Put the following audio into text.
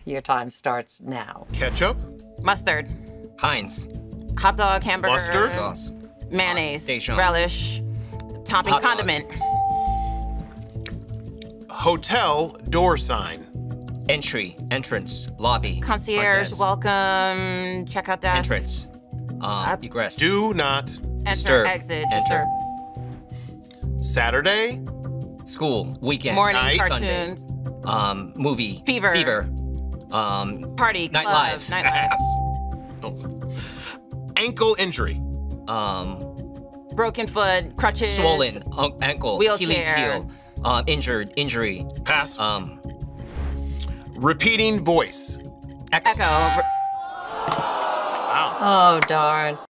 Your time starts now. Ketchup. Mustard. Heinz. Hot dog, hamburger. Mustard. Sauce. Mayonnaise. Dijon. Relish. Topping, Hot dog. condiment. Hotel door sign. Entry. Entrance. Lobby. Concierge, front desk. welcome, checkout desk. Entrance. Egress. Do not. Enter, Disturb. exit, Enter. disturb. Saturday. School. Weekend. Morning, Night. cartoons. Movie. Fever. Fever. Party, club, Nightlife. nightlife. Oh. Ankle injury. Broken foot, crutches. Swollen. Ankle. Wheelchair. Achilles heel. Injured. Injury. Pass. Repeating voice. Echo. Wow. Oh, darn.